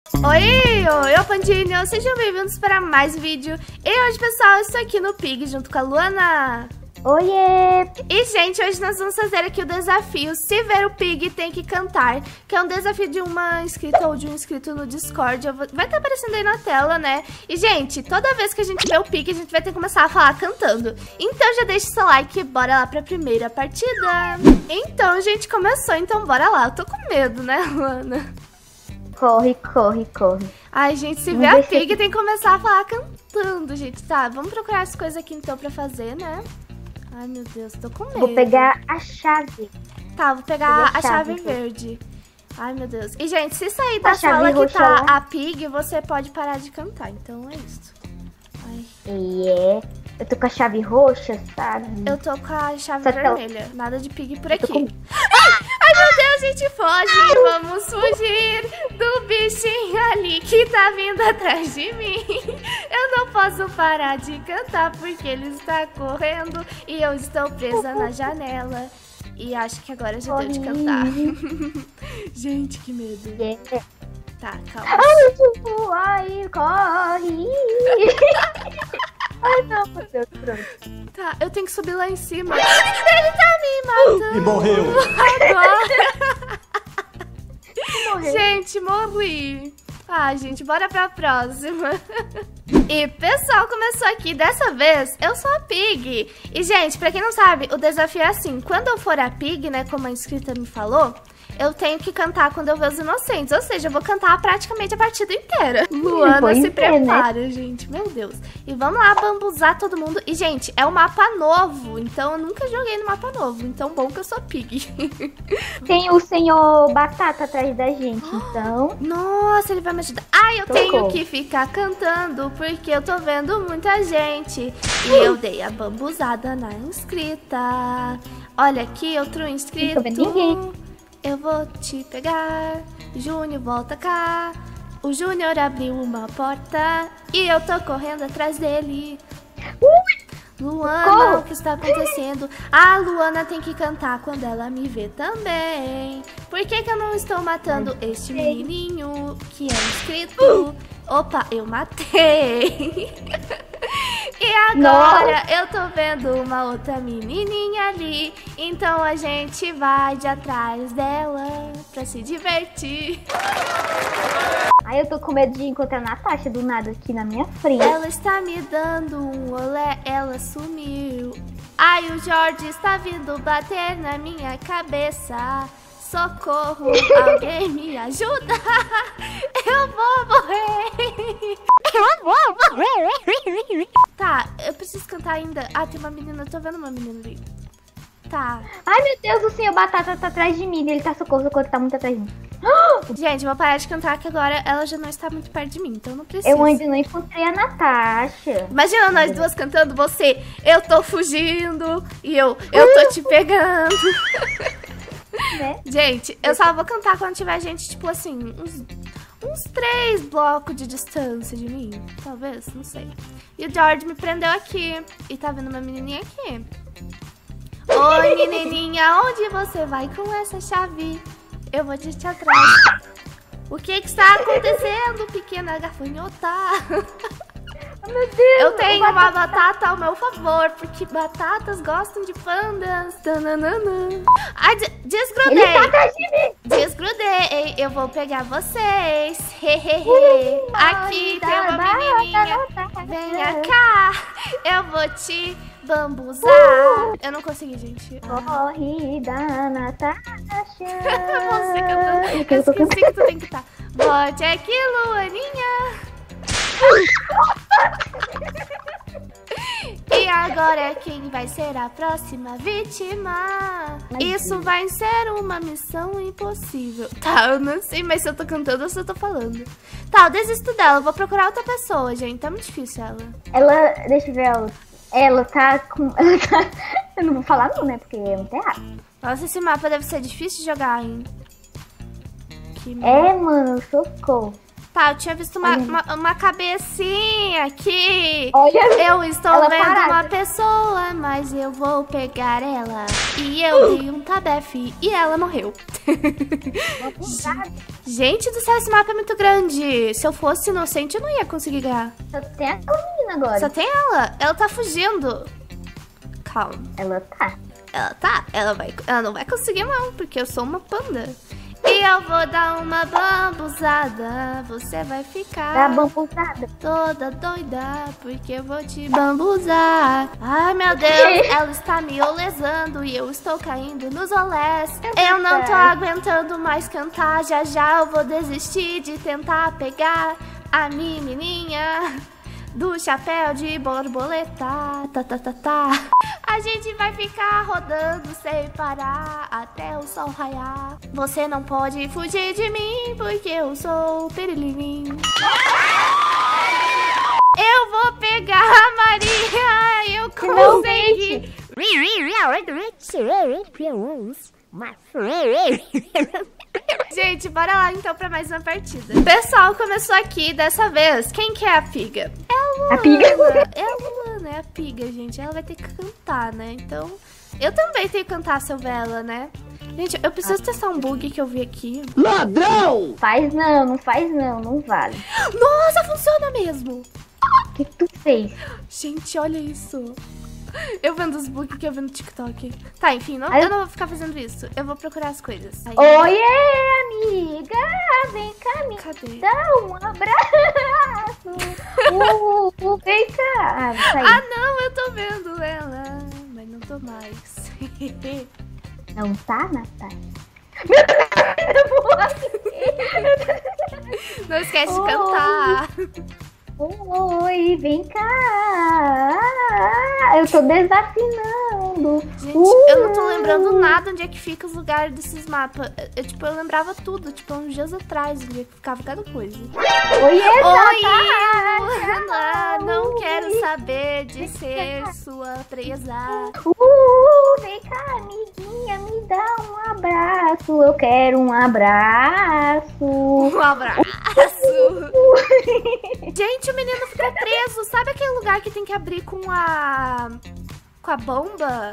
Oi, Pandinho, sejam bem-vindos para mais um vídeo. E hoje, pessoal, eu estou aqui no Pig junto com a Luana. Oiê! E, gente, hoje nós vamos fazer aqui o desafio Se Ver o Pig Tem Que Cantar, que é um desafio de uma inscrita ou de um inscrito no Discord. Vai estar aparecendo aí na tela, né? E, gente, toda vez que a gente vê o Pig, a gente vai ter que começar a falar cantando. Então já deixa o seu like e bora lá pra primeira partida. Então, gente, começou, então bora lá. Eu tô com medo, né, Luana? Corre, corre, corre. Ai, gente, se ver a Pig tem que começar a falar cantando, gente. Tá, vamos procurar as coisas aqui então pra fazer, né? Ai, meu Deus, tô com medo. Vou pegar a chave. Tá, vou pegar a chave verde. Ai, meu Deus. E, gente, se sair da A chave sala que roxa tá lá. a Pig, você pode parar de cantar. Então é isso. Ai. Eu tô com a chave roxa, sabe? Eu tô com a chave Só que vermelha. Nada de Pig por aqui. com- Ai, meu Deus, gente, foge. Vamos fugir do bichinho ali que tá vindo atrás de mim. Eu não posso parar de cantar porque ele está correndo e eu estou presa na janela. E acho que agora já deu de cantar. Gente, que medo. Yeah. Tá, calma. Ai, corre! Ai, não, meu Deus, pronto. Tá, eu tenho que subir lá em cima. Ele tá me matando. E morreu. Agora. Morreu. Gente, morri. Ah, gente, bora pra próxima. E, pessoal, começou aqui. Dessa vez, eu sou a Pig. E, gente, pra quem não sabe, o desafio é assim. Quando eu for a Pig, né, como a inscrita me falou, eu tenho que cantar quando eu ver os inocentes. Ou seja, eu vou cantar praticamente a partida inteira. Luana, se prepara, gente. Meu Deus. E vamos lá bambuzar todo mundo. E, gente, é um mapa novo. Então, eu nunca joguei no mapa novo. Então, bom que eu sou Pig. Tem o senhor Batata atrás da gente, então. Nossa, ele vai me ajudar. Ai, eu tenho Socorro. que ficar cantando porque eu tô vendo muita gente. E eu dei a bambuzada na inscrita. Olha aqui, outro inscrito. Não tô vendo ninguém. Eu vou te pegar. Júnior, volta cá. O Júnior abriu uma porta e eu tô correndo atrás dele. Luana, Socorro. o que está acontecendo? A Luana tem que cantar quando ela me vê também. Por que que eu não estou matando este menininho que é inscrito? Opa, eu matei. E agora eu tô vendo uma outra menininha ali. Então a gente vai de atrás dela pra se divertir. Ai, eu tô com medo de encontrar a Natasha do nada aqui na minha frente. Ela está me dando um olé, ela sumiu. Ai, o Jorge está vindo bater na minha cabeça. Socorro, alguém me ajuda. Eu vou morrer. Tá, eu preciso cantar ainda. Ah, tem uma menina, eu tô vendo uma menina ali. Tá. Ai, meu Deus, o senhor Batata tá atrás de mim. Ele tá socorro, ele tá muito atrás de mim. Gente, eu vou parar de cantar que agora ela já não está muito perto de mim, então não precisa. Eu ainda não encontrei a Natasha. Imagina nós duas cantando, você, eu tô fugindo e eu tô te pegando. Né? Gente, eu só vou cantar quando tiver gente, tipo assim, uns 3 blocos de distância de mim. Talvez, não sei. E o George me prendeu aqui. E tá vendo uma menininha aqui. Oi, menininha, onde você vai com essa chave? Eu vou te atrás. O que está acontecendo, pequena gafanhota? Oh, meu Deus. Eu tenho uma batata ao meu favor, porque batatas gostam de pandas. Tananana. Ai, desgrudei. Ele tá atrás de mim. Desgrudei. Eu vou pegar vocês. Hehehe. Aqui tem uma menininha. Venha cá. Eu vou te bambuzar. Eu não consegui, gente. Corre da Natasha. Você cantando. Eu esqueci que tu tem que estar. Volte aqui, Luaninha. E agora quem vai ser a próxima vítima? Isso vai ser uma missão impossível. Tá, eu não sei, mas se eu tô cantando ou se eu tô falando. Tá, eu desisto dela, eu vou procurar outra pessoa, gente. Tá muito difícil ela. Ela, deixa eu ver ela. Ela tá com... Eu não vou falar não, né? Porque é muito errado. Nossa, esse mapa deve ser difícil de jogar, hein? É, mano, socorro. Tá, eu tinha visto uma cabecinha aqui. Olha, eu estou ela vendo parada. uma pessoa, mas eu vou pegar ela. E eu dei um tabefe e ela morreu. Gente do céu, esse mapa é muito grande. Se eu fosse inocente, eu não ia conseguir ganhar. Só tem aquela menina agora. Só tem ela. Ela tá fugindo. Calma. Ela tá. Ela tá. Ela não vai conseguir não, porque eu sou uma panda. E eu vou dar uma bambuzada. Você vai ficar Tá bambuzada. toda doida, porque eu vou te bambuzar. Ai, meu Deus, ela está me olesando e eu estou caindo nos olés. Eu não tô aguentando mais cantar, já já eu vou desistir de tentar pegar a menininha do chapéu de borboleta. Tá, tá, tá, tá. A gente vai ficar rodando sem parar até o sol raiar. Você não pode fugir de mim, porque eu sou o Pirilinim. Eu vou pegar a Maria, eu consegui. Gente, bora lá então pra mais uma partida. O pessoal começou aqui dessa vez. Quem que é a Piga? É a Luana. A Piga? É a Luana, é a Piga, gente. Ela vai ter que cantar, né? Então, eu também tenho que cantar se eu ver ela, né? Gente, eu preciso testar um bug que eu vi aqui. Ladrão! Faz não, não faz não vale. Nossa, funciona mesmo. O que tu fez? Gente, olha isso. Eu vendo os bugs que eu vi no TikTok. Tá, enfim, Ai. eu não vou ficar fazendo isso. Eu vou procurar as coisas. Aí, Oiê, amiga! Vem cá, me cadê? dá um abraço. Vem cá. Sai. Ah, não, eu tô vendo ela. Mas não tô mais. Não tá, Natália? Não esquece de cantar. Oi, vem cá. Eu tô desafinando. Gente, eu não tô lembrando nada onde é que fica os lugares desses mapas. Eu lembrava tudo, tipo, uns dias atrás, onde é que ficava cada coisa. Oiê, Oi, Natália. Luana, não quero saber de ser sua presa. Vem cá, amiguinha, me dá um abraço. Eu quero um abraço. Um abraço. Gente, o menino ficou preso. Sabe aquele lugar que tem que abrir com a bomba?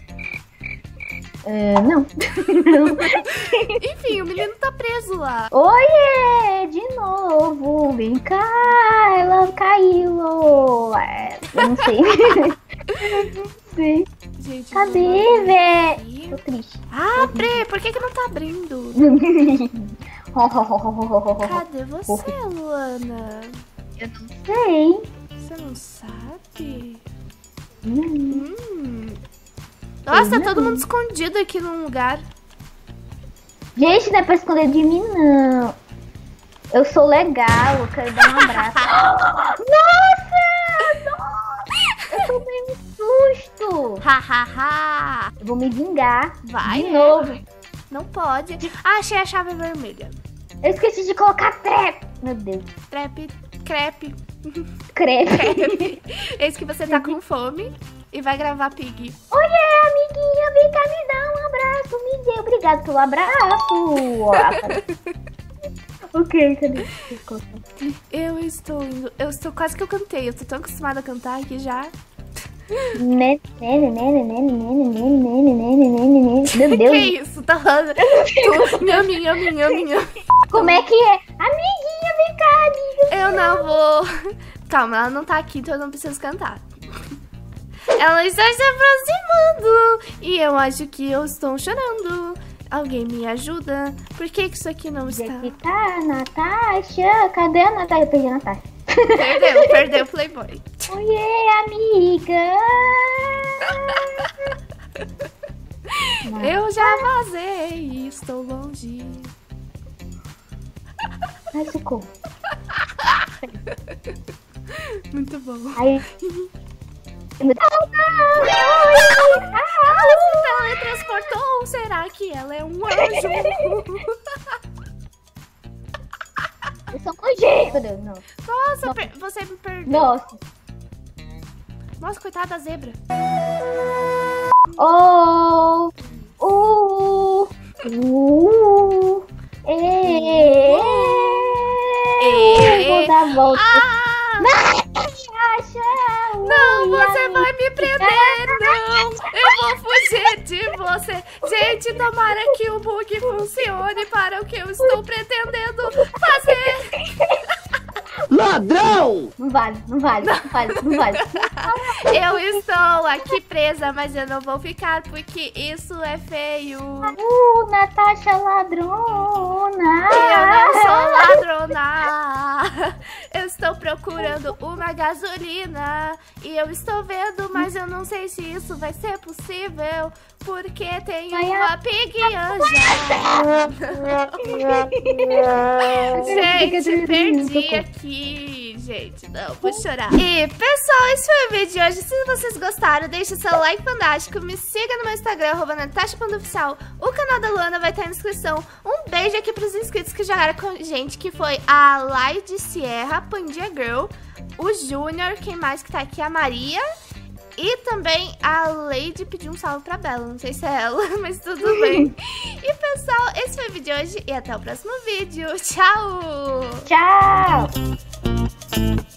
Não. Enfim, o menino tá preso lá. Oiê, de novo. Vem cá, ela caiu. Eu não sei. Eu não sei. Gente, Cadê, velho? Tô triste. Abre! Por que não tá abrindo? Cadê você, Luana? Eu não sei. Você não sabe? Hum. Nossa, tá Não. todo mundo escondido aqui num lugar. Gente, não é pra esconder de mim, não. Eu sou legal, eu quero dar um abraço. Nossa! Eu tomei um susto. Ha. Eu vou me vingar. Vai, de né? novo. Não pode. Ah, achei a chave vermelha. Eu esqueci de colocar trap. Meu Deus. Crepe. Crepe. Eis que você tá com fome e vai gravar Pig. Oiê, amiguinha, vem cá me dar um abraço. Me dê, obrigado pelo abraço. Ok, cadê? Eu estou quase que eu cantei. Eu tô tão acostumada a cantar aqui já. Meu Que Deus. isso? Tá falando? Minha. Como é que é? Amiguinha, vem cá, amiga. Eu não vou. Calma, ela não tá aqui, então eu não preciso cantar. Ela está se aproximando e eu acho que eu estou chorando. Alguém me ajuda? Por que isso aqui não está? Onde é que tá, Natasha? Cadê a Natasha? Eu perdi a Natasha. Perdeu o Playboy. Oiê, amiga. Eu já vazei e estou longe. Ai, socorro. Muito bom. Aí. Ela se teletransportou? Será que ela é um anjo? Eu sou nojento, meu Deus, não. Nossa, você me perdeu. Nossa. Nossa, coitada da zebra. Oh. Vou dar a volta. Ah! Natasha, Não, você vai me prender, não! Eu vou fugir de você! Gente, tomara que o bug funcione para o que eu estou pretendendo fazer! Ladrão! Não vale, não vale, não vale, não vale. Eu estou aqui presa, mas eu não vou ficar porque isso é feio. Natasha ladrona. Eu não sou ladrona. Eu estou procurando uma gasolina e eu estou vendo, mas eu não sei se isso vai ser possível porque tem uma pig anja. Gente, perdi aqui. Gente, não, vou chorar. E, pessoal, esse foi o vídeo de hoje. Se vocês gostaram, deixa o seu like fantástico. Me siga no meu Instagram, @natasha.oficial. O canal da Luana vai estar na descrição. Um beijo aqui pros inscritos que jogaram com a gente, que foi a Laide Sierra, Pandia Girl, o Júnior, quem mais que tá aqui? A Maria. E também a Lady pediu um salve pra Bela. Não sei se é ela, mas tudo bem. E, pessoal, esse foi o vídeo de hoje. E até o próximo vídeo. Tchau! Tchau!